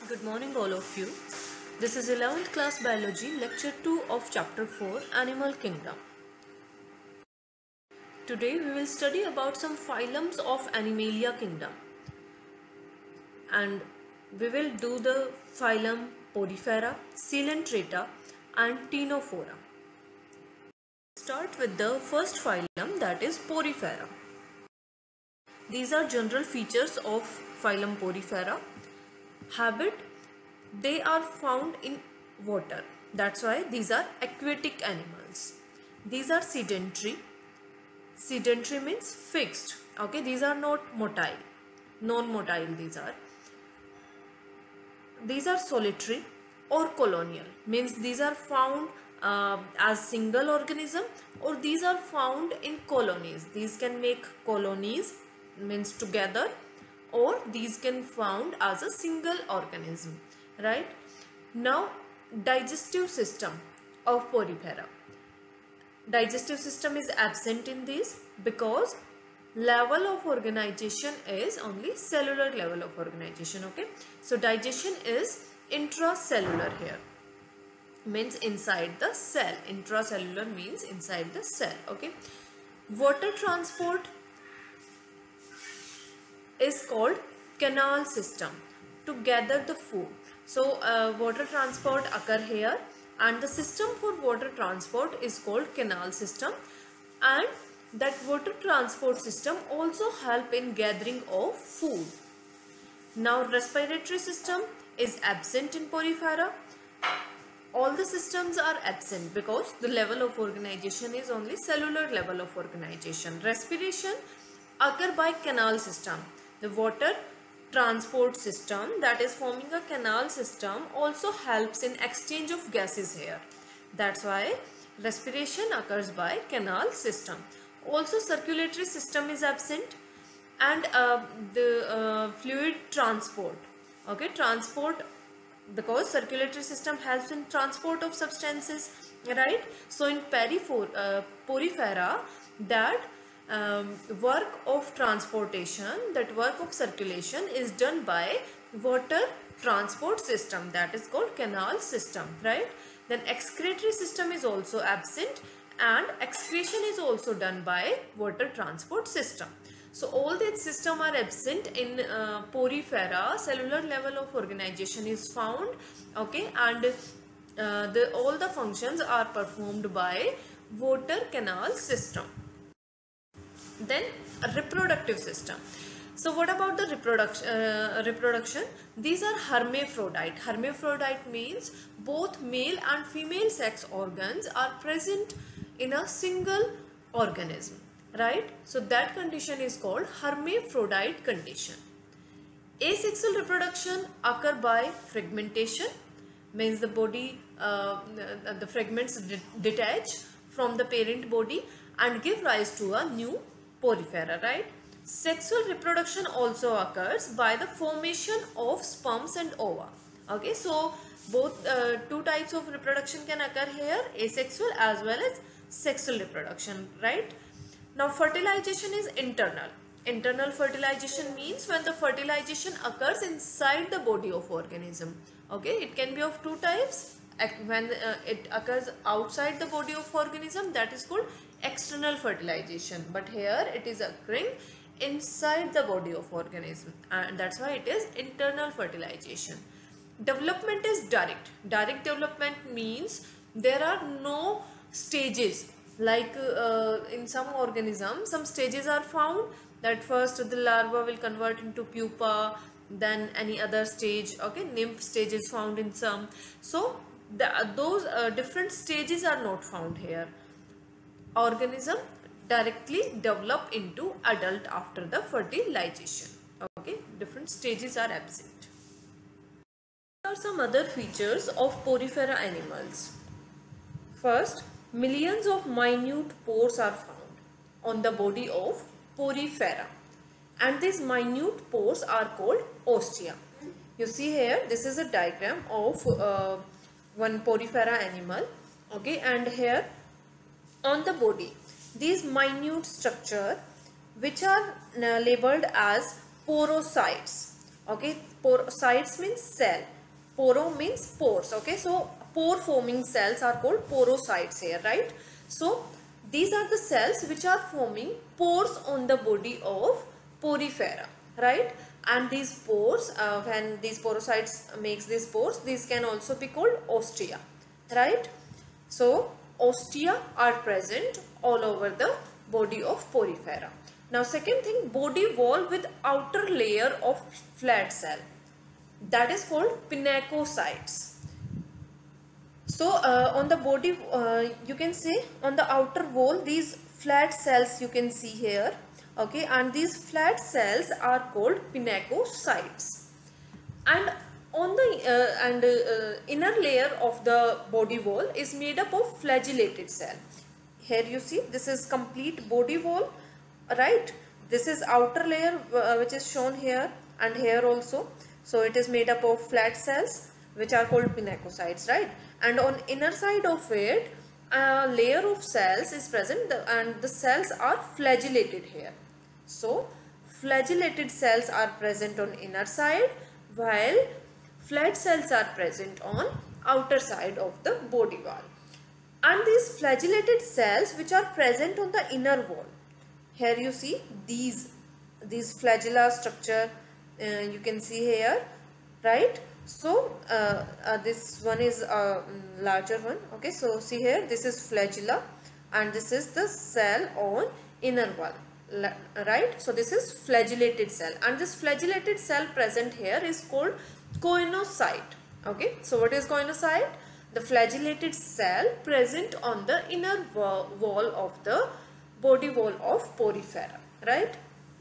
Good morning all of you. This is 11th class biology lecture 2 of chapter 4 Animal Kingdom. Today we will study about some phylums of Animalia kingdom and we will do the phylum Porifera, Coelenterata and Ctenophora. Start with the first phylum, that is Porifera. These are general features of phylum Porifera. Habit: they are found in water. That's why these are aquatic animals. These are sedentary. Sedentary means fixed. Okay, these are not motile. Non-motile these are. These are solitary or colonial. Means these are found as single organism, or these are found in colonies. These can make colonies, means together, or these can found as a single organism, right? Now, digestive system of Porifera. Digestive system is absent in these because level of organization is only cellular level of organization. Okay, so digestion is intracellular here, means inside the cell. Intracellular means inside the cell. Okay, water transport is called canal system to gather the food. So water transport occur here, and the system for water transport is called canal system, and that water transport system also help in gathering of food. Now respiratory system is absent in Porifera. All the systems are absent because the level of organization is only cellular level of organization. Respiration occur by canal system. The water transport system that is forming a canal system also helps in exchange of gases here. That's why respiration occurs by canal system. Also circulatory system is absent, and the fluid transport. Okay, transport, because circulatory system helps in transport of substances, right? So in Porifera, that work of transportation, that work of circulation is done by water transport system, that is called canal system, right? Then excretory system is also absent, and excretion is also done by water transport system. So all these systems are absent in Porifera. Cellular level of organization is found. Okay, and all the functions are performed by water canal system. Then reproductive system. So what about the reproduction? These are hermaphrodite. Hermaphrodite means both male and female sex organs are present in a single organism, right? So that condition is called hermaphrodite condition. Asexual reproduction occur by fragmentation, means the body, the fragments detach from the parent body and give rise to a new Porifera, right? Sexual reproduction also occurs by the formation of sperms and ova. Okay, so both two types of reproduction can occur here, asexual as well as sexual reproduction, right? Now fertilization is internal. Internal fertilization means when the fertilization occurs inside the body of organism. Okay, it can be of two types. When it occurs outside the body of organism, that is called external fertilization, but here it is occurring inside the body of organism, and that's why it is internal fertilization. Development is direct. Direct development means there are no stages, like in some organisms some stages are found, that first the larva will convert into pupa, then any other stage. Okay, nymph stage is found in some. So those different stages are not found here. Organism directly develop into adult after the fertilization. Okay, different stages are absent. There are some other features of Porifera animals. First, millions of minute pores are found on the body of Porifera, and these minute pores are called ostia. You see here, this is a diagram of one Porifera animal. Okay, and here on the body, these minute structure which are labeled as porocytes. Okay, porocytes means cell, Poro means pores. Okay, so pore forming cells are called porocytes here, right? So these are the cells which are forming pores on the body of porifera, right? And these pores, when these porocytes makes these pores, these can also be called ostia, right? So ostia are present all over the body of porifera. Now second thing, body wall with outer layer of flat cell, that is called pinacocytes. So on the body, you can see on the outer wall these flat cells you can see here, okay, and these flat cells are called pinacocytes. And on the inner layer of the body wall is made up of flagellated cell. Here you see this is complete body wall, right? This is outer layer which is shown here and here also. So it is made up of flat cells which are called pinacocytes, right? And on inner side of it, a layer of cells is present and the cells are flagellated here. So flagellated cells are present on inner side while flat cells are present on outer side of the body wall. And these flagellated cells which are present on the inner wall, here you see these flagella structure, you can see here, right? So this one is a larger one, okay? So see here, this is flagella and this is the cell on inner wall, right? So this is flagellated cell, and this flagellated cell present here is called coinocyte, okay? So what is coinocyte? The flagellated cell present on the inner wall of the body wall of porifera, right?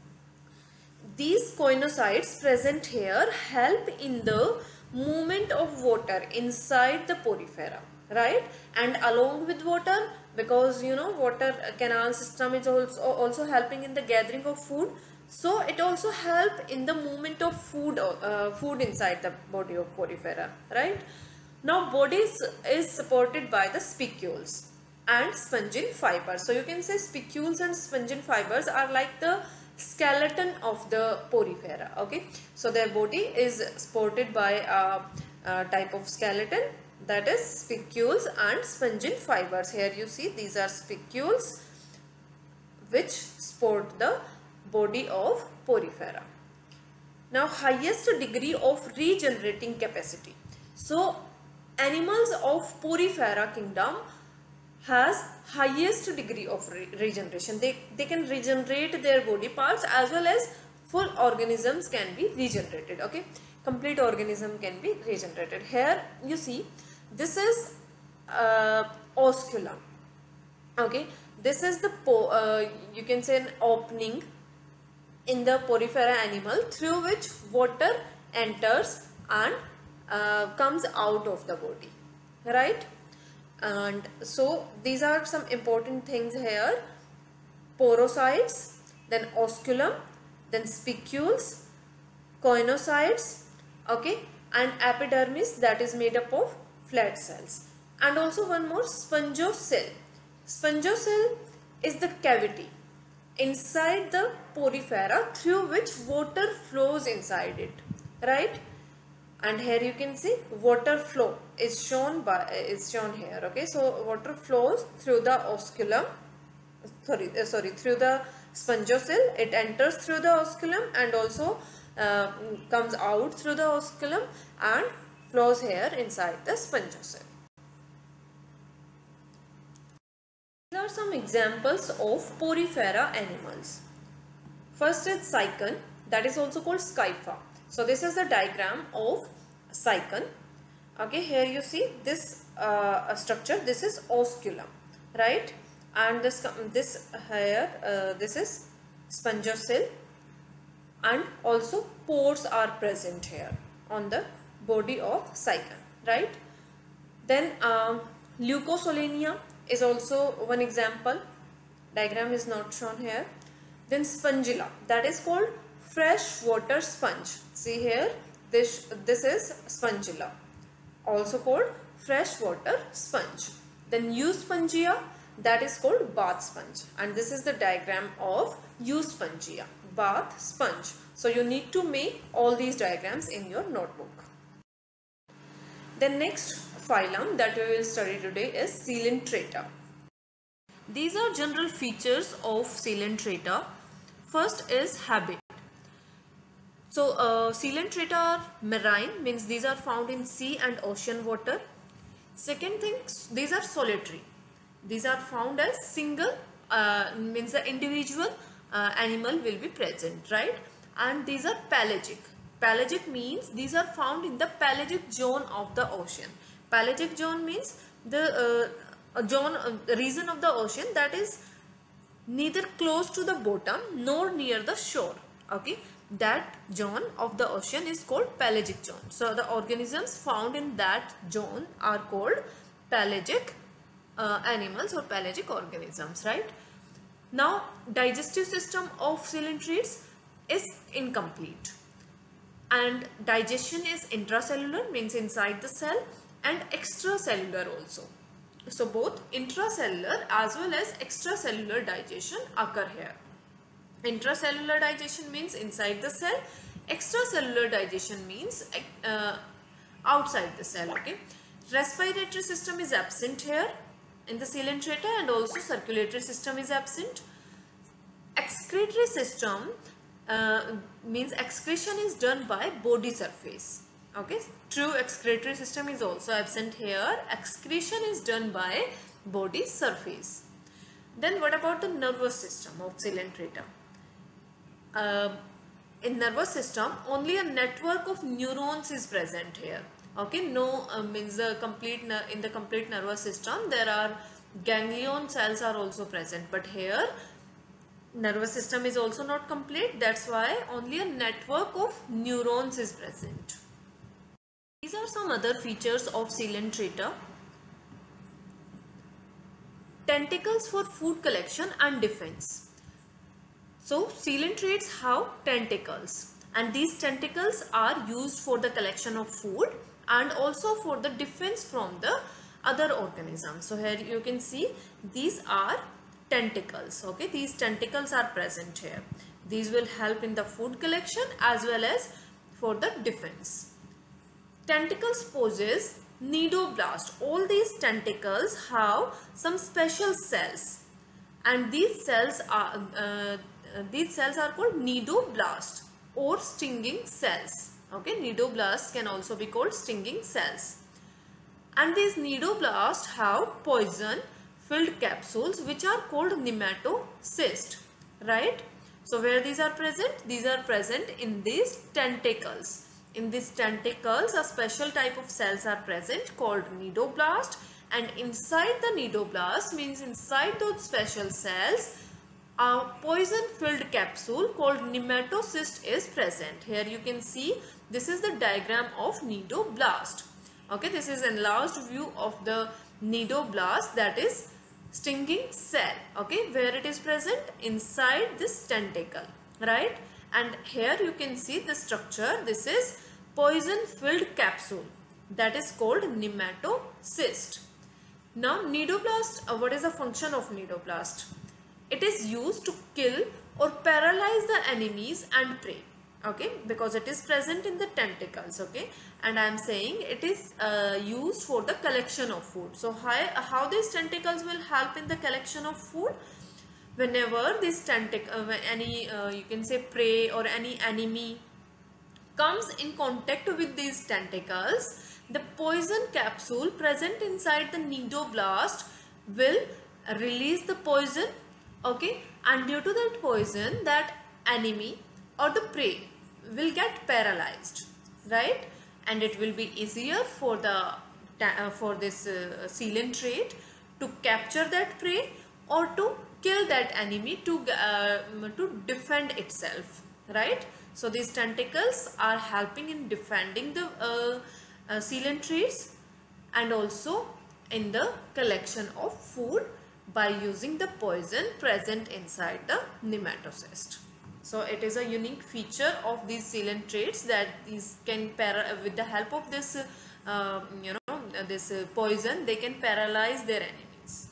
These coinocytes present here help in the movement of water inside the porifera, right? And along with water, because you know water canal system is also helping in the gathering of food, so it also help in the movement of food inside the body of porifera, right? Now body is supported by the spicules and spongin fibers. So you can say spicules and spongin fibers are like the skeleton of the porifera, okay? So their body is supported by a type of skeleton, that is spicules and spongin fibers. Here you see these are spicules which support the body of porifera. Now highest degree of regenerating capacity. So animals of porifera kingdom has highest degree of regeneration. They can regenerate their body parts as well as full organisms can be regenerated, okay? Complete organism can be regenerated. Here you see this is osculum, okay? This is the you can say an opening in the porifera animal through which water enters and comes out of the body, right? And so these are some important things here: porocytes, then osculum, then spicules, coinocytes, okay, and epidermis, that is made up of flat cells. And also one more, spongocele. Spongocele is the cavity inside the porifera through which water flows inside it, right? And here you can see water flow is shown here, okay? So water flows through the osculum, through the spongocele. It enters through the osculum and also comes out through the osculum and flows here inside the spongocele. These are some examples of porifera animals. First is cycon, that is also called Scypha. So this is the diagram of cycon. Okay, here you see this structure. This is osculum, right? And this here this is spongocele, and also pores are present here on the body of cycon, right? Then leucosolenia is also one example. Diagram is not shown here. Then spongilla, that is called fresh water sponge. See here, this is spongilla, also called fresh water sponge. Then euspongia, that is called bath sponge, and this is the diagram of euspongia, bath sponge. So you need to make all these diagrams in your notebook. The next phylum that we will study today is Coelenterata. These are general features of Coelenterata. First is habit. So Coelenterata are marine, means these are found in sea and ocean water. Second thing, these are solitary. These are found as single, means the individual animal will be present, right? And these are pelagic. Pelagic means these are found in the pelagic zone of the ocean. Pelagic zone means the region of the ocean that is neither close to the bottom nor near the shore. Okay, that zone of the ocean is called pelagic zone. So the organisms found in that zone are called pelagic animals or pelagic organisms, right? Now digestive system of coelenterids is incomplete, and digestion is intracellular, means inside the cell, and extracellular also. So both intracellular as well as extracellular digestion occur here. Intracellular digestion means inside the cell, extracellular digestion means outside the cell. Okay, respiratory system is absent here in the Coelenterata, and also circulatory system is absent. Excretory system means excretion is done by body surface. Okay, true excretory system is also absent here. Excretion is done by body surface. Then what about the nervous system of Coelenterata? In nervous system, only a network of neurons is present here. Okay, no means the in the complete nervous system there are ganglion cells are also present, but here nervous system is also not complete. That's why only a network of neurons is present. These are some other features of Coelenterata. Tentacles for food collection and defense. So coelenterids have tentacles, and these tentacles are used for the collection of food and also for the defense from the other organisms. So here you can see these are tentacles. Okay, these tentacles are present here. These will help in the food collection as well as for the defense. Tentacles poses nidoblast. All these tentacles have some special cells, and these cells are called nidoblast or stinging cells. Okay, nidoblasts can also be called stinging cells, and these nidoblasts have poison filled capsules which are called nematocyst, right? So where these are present? These are present in these tentacles. In these tentacles a special type of cells are present called nidoblast, and inside the nidoblast, means inside those special cells, a poison filled capsule called nematocyst is present. Here you can see this is the diagram of nidoblast. Okay, this is enlarged view of the nidoblast, that is stinging cell. Okay, where it is present? Inside this tentacle, right? And here you can see the structure. This is poison filled capsule, that is called nematocyst. Now nidoblast, what is the function of nidoblast? It is used to kill or paralyze the enemies and prey. Okay, because it is present in the tentacles. Okay, and I am saying it is used for the collection of food. So how these tentacles will help in the collection of food? Whenever this you can say prey or any enemy comes in contact with these tentacles, the poison capsule present inside the nidoblast will release the poison. Okay, and due to that poison, that enemy or the prey will get paralyzed, right? And it will be easier for the this coelenterate to capture that prey or to kill that enemy to defend itself, right? So these tentacles are helping in defending the coelenterids and also in the collection of food by using the poison present inside the nematocyst. So it is a unique feature of these coelenterids that these can with the help of this this poison, they can paralyze their enemies.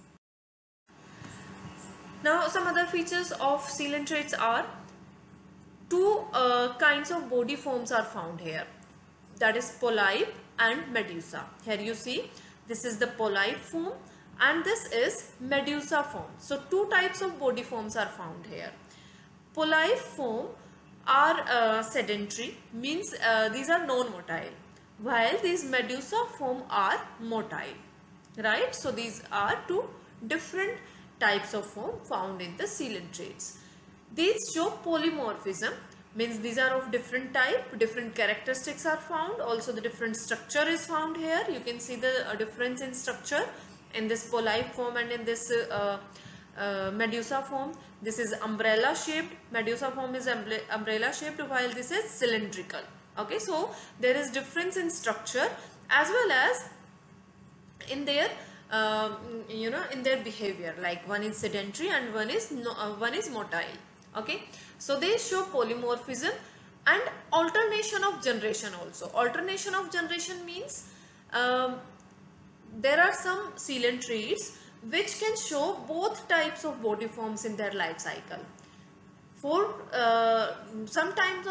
Now some other features of coelenterids are two kinds of body forms are found here. that is polyp and medusa. Here you see, this is the polyp form and this is medusa form. So two types of body forms are found here. Polyp form are sedentary, means these are non-motile, while these medusa form are motile, right? So these are two different types of form found in the coelentrates. These show polymorphism, means these are of different type, different characteristics are found, also the different structure is found here. You can see the difference in structure in this polyp form and in this medusa form. This is umbrella shaped, medusa form is umbrella shaped, while this is cylindrical. Okay, so there is difference in structure as well as in their in their behavior, like one is sedentary and one is motile. Okay, so they show polymorphism and alternation of generation also. Alternation of generation means there are some coelentrates which can show both types of body forms in their life cycle. For some time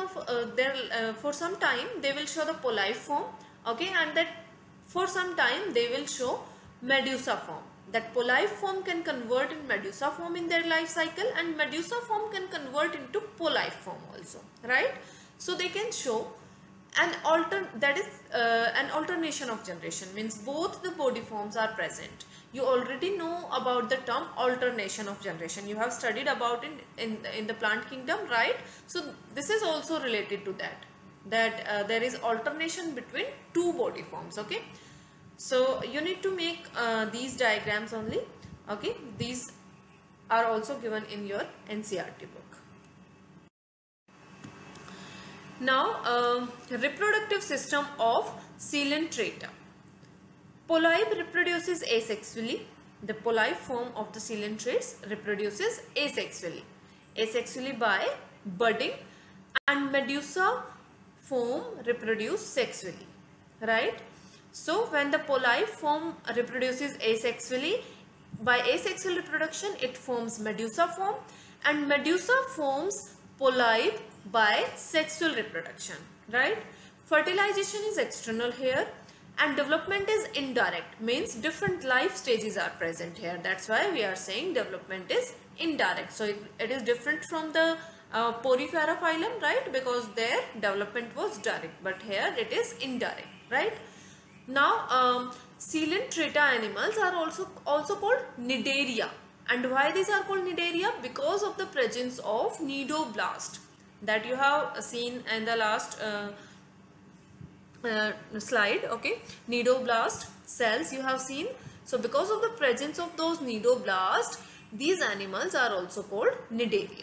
they will show the polyp form, okay, and that for some time they will show medusa form. That polyp form can convert in medusa form in their life cycle, and medusa form can convert into polyp form also, right? So they can show an alternation of generation, means both the body forms are present. You already know about the term alternation of generation. You have studied about it in the plant kingdom, right? So this is also related to that there is alternation between two body forms. Okay, so you need to make these diagrams only. Okay, these are also given in your NCERT book. Now reproductive system of coelentrata. Polyp reproduces asexually. The polyp form of the coelentrates reproduces asexually by budding, and medusa form reproduce sexually, right? So when the polyp form reproduces asexually, by asexual reproduction it forms medusa form, and medusa forms polyp by sexual reproduction, right? Fertilization is external here, and development is indirect, means different life stages are present here. That's why we are saying development is indirect. So it is different from the Porifera phylum, right? Because their development was direct, but here it is indirect, right? Now coelentrata animals are also called cnidaria. And why these are called cnidaria? Because of the presence of cnidoblast that you have seen in the last slide. Okay, cnidoblast cells you have seen. So because of the presence of those cnidoblast, these animals are also called cnidaria.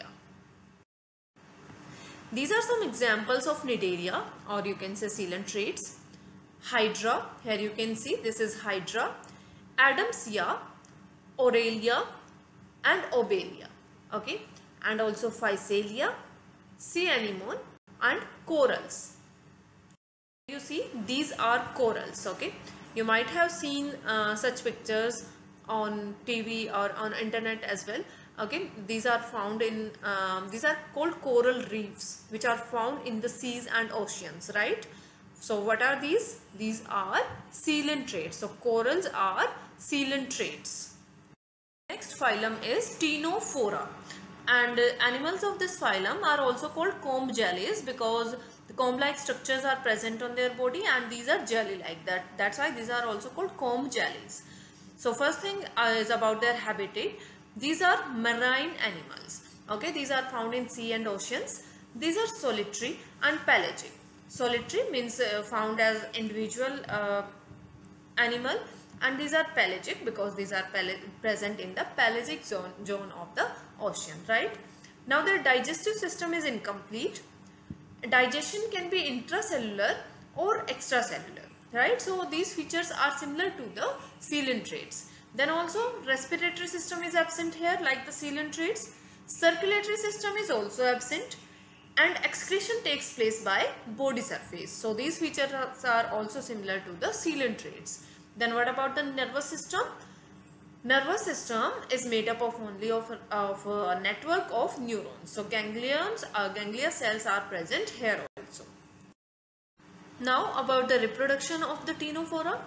These are some examples of cnidaria, or you can say coelentrates. Hydra, here you can see this is Hydra, Adamsia, Aurelia and Obelia. Okay, and also Physalia, sea anemone and corals. You see, these are corals. Okay, you might have seen such pictures on TV or on internet as well. Okay, these are found in these are called coral reefs, which are found in the seas and oceans, right? So what are these? These are coelentrates. So corals are coelentrates. Next phylum is Ctenophora, and animals of this phylum are also called comb jellies because the comb-like structures are present on their body, and these are jelly-like. That's why these are also called comb jellies. So first thing is about their habitat. These are marine animals. Okay, these are found in sea and oceans. These are solitary and pelagic. Solitary means found as individual animal, and these are pelagic because these are present in the pelagic zone of the ocean, right? Now their digestive system is incomplete. Digestion can be intracellular or extracellular, right? So these features are similar to the coelentrates. Then also respiratory system is absent here like the coelentrates. Circulatory system is also absent, and excretion takes place by body surface. So these features are also similar to the coelentrates. Then what about the nervous system? Nervous system is made up of only of a network of neurons. So ganglia cells are present here also. Now about the reproduction of the ctenophora.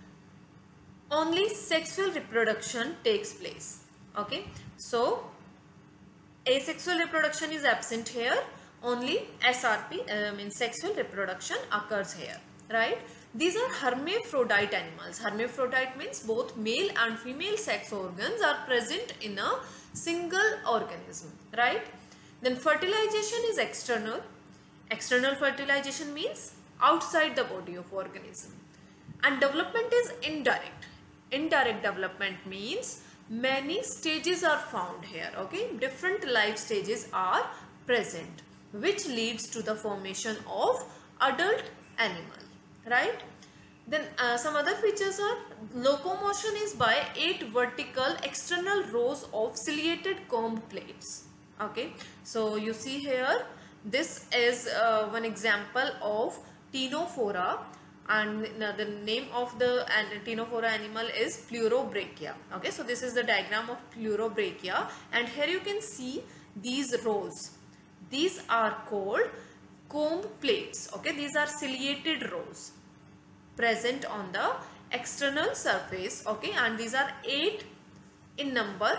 Only sexual reproduction takes place. Okay, so asexual reproduction is absent here. Only SRP means sexual reproduction occurs here, right? These are hermaphrodite animals. Hermaphrodite means both male and female sex organs are present in a single organism, right? Then fertilization is external. External fertilization means outside the body of organism. And development is indirect. Indirect development means many stages are found here. Okay, different life stages are present, which leads to the formation of adult animal, right? Then some other features are locomotion is by 8 vertical external rows of ciliated comb plates. Okay, so you see here, this is one example of ctenophora, and the name of the ctenophora animal is Pleurobrachia. Okay, so this is the diagram of Pleurobrachia, and here you can see these rows. These are called comb plates. Okay, these are ciliated rows present on the external surface. Okay, and these are 8 in number,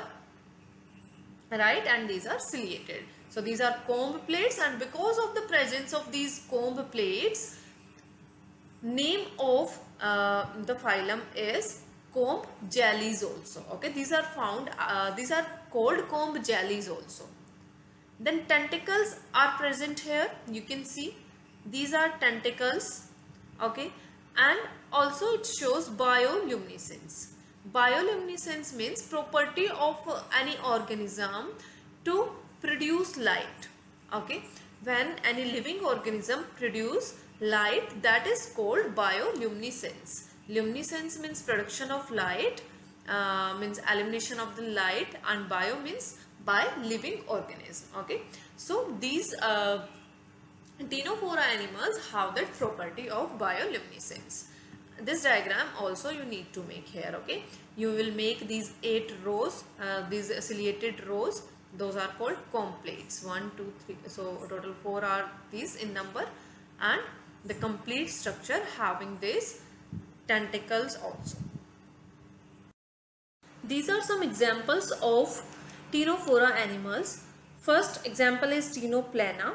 right? And these are ciliated. So these are comb plates, and because of the presence of these comb plates, name of the phylum is comb jellies also. Okay, these are found, these are called comb jellies also. Then tentacles are present here. You can see these are tentacles. Okay, and also it shows bioluminescence. Bioluminescence means property of any organism to produce light. Okay, when any living organism produce light, that is called bioluminescence. Luminescence means production of light, means elimination of the light, and bio means by living organism. Okay, so these ctenophora animals have that property of bioluminescence. This diagram also you need to make here. Okay, you will make these 8 rows, these ciliated rows. Those are called comb plates. 1, 2, 3. So total 4 are these in number, and the complete structure having these tentacles also. These are some examples of ctenophora animals. First example is Ctenoplana.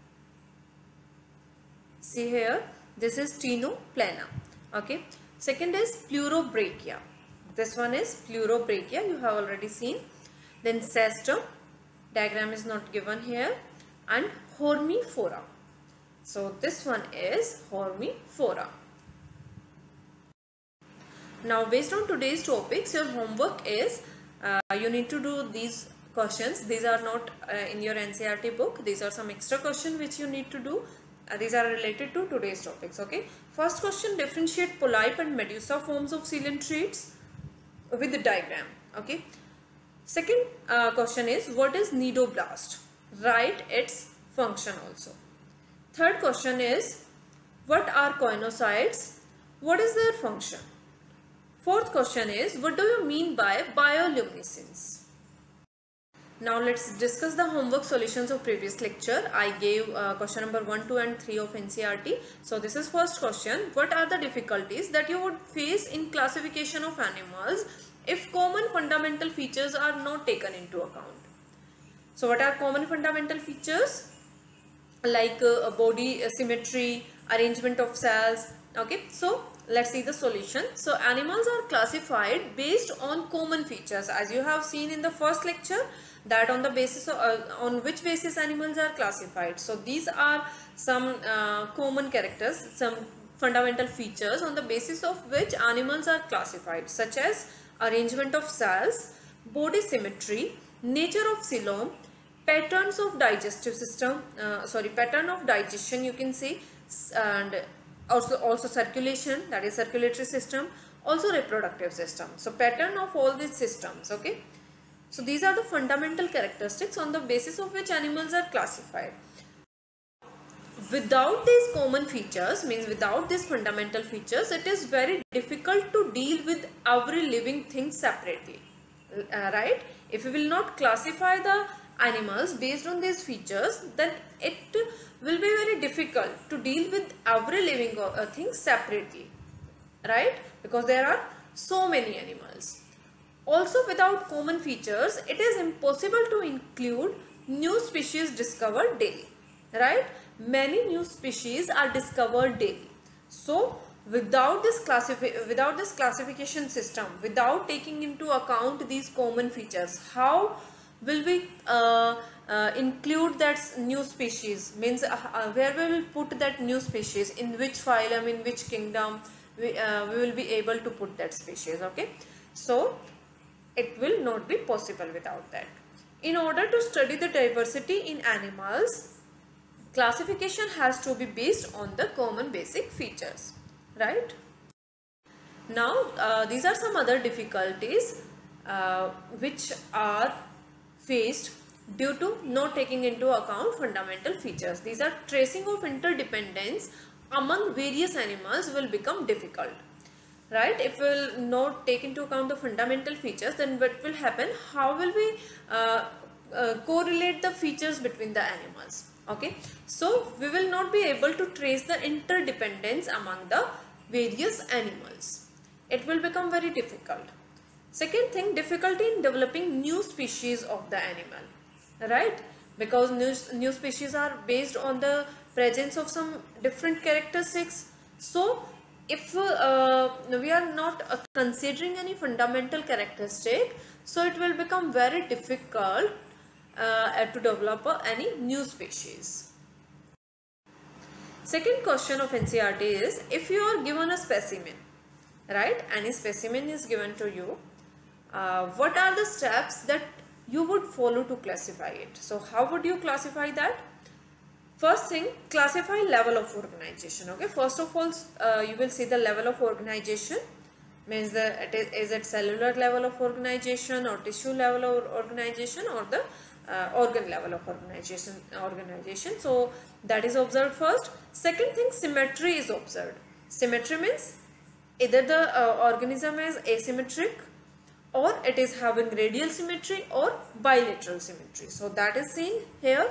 See here, this is Ctenoplana. Okay. Second is Pleurobrachia. This one is Pleurobrachia, you have already seen. Then Cestum, diagram is not given here, and Hormifora. So this one is Hormifora. Now based on today's topics, your homework is you need to do these questions. These are not in your NCERT book. These are some extra questions which you need to do. These are related to today's topics. Okay. First question, differentiate polyp and medusa forms of coelentrates with the diagram. Okay. Second question is, what is nidoblast? Write its function also. Third question is, what are coinocytes? What is their function? Fourth question is, what do you mean by bioluminescence? Now let's discuss the homework solutions of previous lecture. I gave question number 1, 2 and 3 of NCERT. So this is first question. What are the difficulties that you would face in classification of animals if common fundamental features are not taken into account? So what are common fundamental features? Like body symmetry, arrangement of cells. Okay, so let's see the solution. So animals are classified based on common features, as you have seen in the first lecture, that on the basis of on which basis animals are classified. So these are some common characters, some fundamental features on the basis of which animals are classified, such as arrangement of cells, body symmetry, nature of coelom, patterns of digestive system, pattern of digestion you can say, and also circulation, that is circulatory system, also reproductive system. So pattern of all these systems. Okay, so these are the fundamental characteristics on the basis of which animals are classified. Without these common features, means without these fundamental features, it is very difficult to deal with every living thing separately, right? If we will not classify the animals based on these features, then it will be very difficult to deal with every living thing separately, right? Because there are so many animals. Also, without common features, it is impossible to include new species discovered daily, right? Many new species are discovered daily. So, without this classification system, without taking into account these common features, how will we include that new species? Means where we will put that new species, in which phylum, in which kingdom we will be able to put that species. Okay, so it will not be possible without that. In order to study the diversity in animals, classification has to be based on the common basic features, right? Now these are some other difficulties which are faced due to not taking into account fundamental features. These are tracing of interdependence among various animals will become difficult, right? If we will not take into account the fundamental features, then what will happen? How will we correlate the features between the animals? Okay, so we will not be able to trace the interdependence among the various animals. It will become very difficult. Second thing, difficulty in developing new species of the animal, right? Because new species are based on the presence of some different characteristics. So if we are not considering any fundamental characteristic, so it will become very difficult to develop any new species. Second question of NCERT is, if you are given a specimen, right, any specimen is given to you, what are the steps that you would follow to classify it? So how would you classify that? First thing, classify level of organization. Okay, first of all you will see the level of organization, means is it cellular level of organization or tissue level of organization or the organ level of organization. So that is observed first. Second thing, symmetry is observed. Symmetry means either the organism is asymmetric, or it is having radial symmetry or bilateral symmetry. So that is seen here.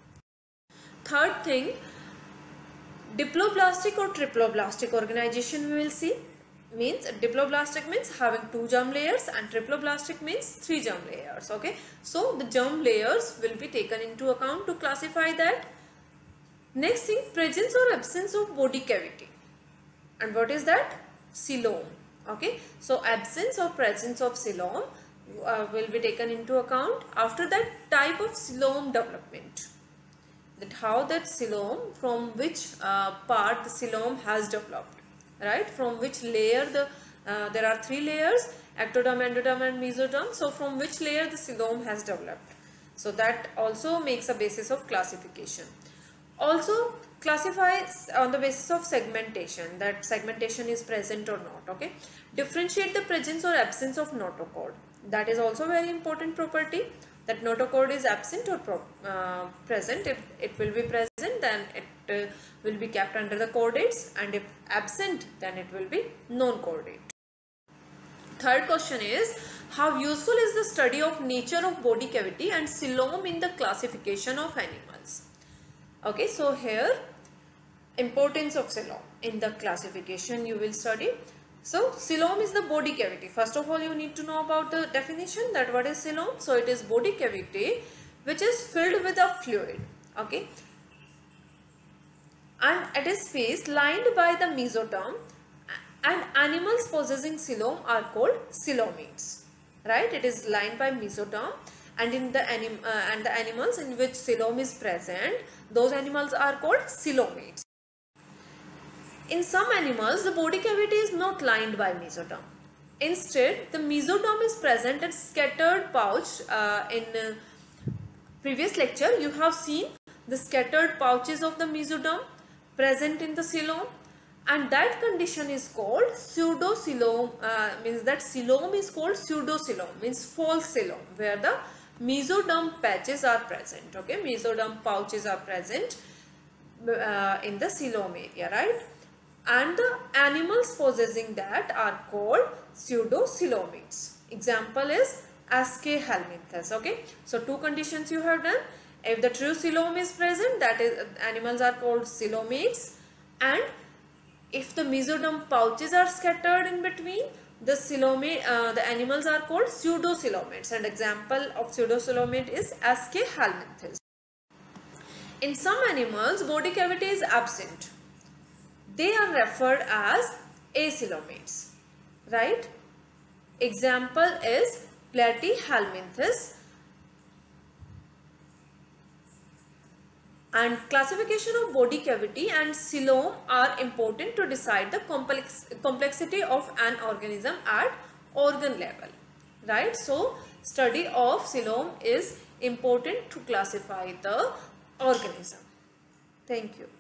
Third thing, diploblastic or triploblastic organization we will see. Means diploblastic means having 2 germ layers and triploblastic means 3 germ layers. Okay, so the germ layers will be taken into account to classify that. Next thing, presence or absence of body cavity. And what is that? Coelom. Okay, so absence or presence of coelom will be taken into account. After that, type of coelom development, that how that coelom, from which part the coelom has developed, right? From which layer there are 3 layers, ectoderm, endoderm and mesoderm. So from which layer the coelom has developed. So that also makes a basis of classification. Also classify on the basis of segmentation, that segmentation is present or not. Okay, differentiate the presence or absence of notochord. That is also very important property, that notochord is absent or present. If it will be present, then it will be kept under the chordates, and if absent, then it will be non-chordate. Third question is, how useful is the study of nature of body cavity and coelom in the classification of animals? Okay, so here importance of coelom in the classification you will study. So coelom is the body cavity. First of all, you need to know about the definition, that what is coelom. So it is body cavity which is filled with a fluid. Okay, and at a space lined by the mesoderm, and animals possessing coelom are called coelomids, right? It is lined by mesoderm, and in the animals in which coelom is present, those animals are called coelomids. In some animals, the body cavity is not lined by mesoderm. Instead, the mesoderm is present at scattered pouch. In previous lecture, you have seen the scattered pouches of the mesoderm present in the coelom, and that condition is called pseudocoelom. Means that coelom is called pseudocoelom, means false coelom, where the mesoderm patches are present. Okay, mesoderm pouches are present in the coelom area, right? And the animals possessing that are called pseudocoelomids. Example is Aschelminthes. Okay, so two conditions you have done. If the true coelom is present, that is, animals are called coelomates, and if the mesoderm pouches are scattered in between, the animals are called pseudocoelomates, and example of pseudocoelomate is Aschelminthes. In some animals, body cavity is absent. They are referred as acoelomates, right? Example is Platyhelminthes. And classification of body cavity and coelom are important to decide the complexity of an organism at organ level, right? So study of coelom is important to classify the organism. Thank you.